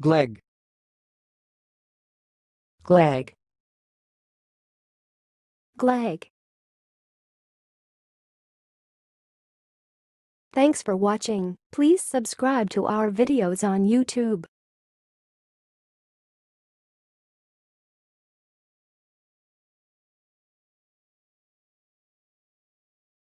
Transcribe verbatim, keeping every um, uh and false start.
gleg, gleg, gleg. Thanks for watching. Please subscribe to our videos on YouTube.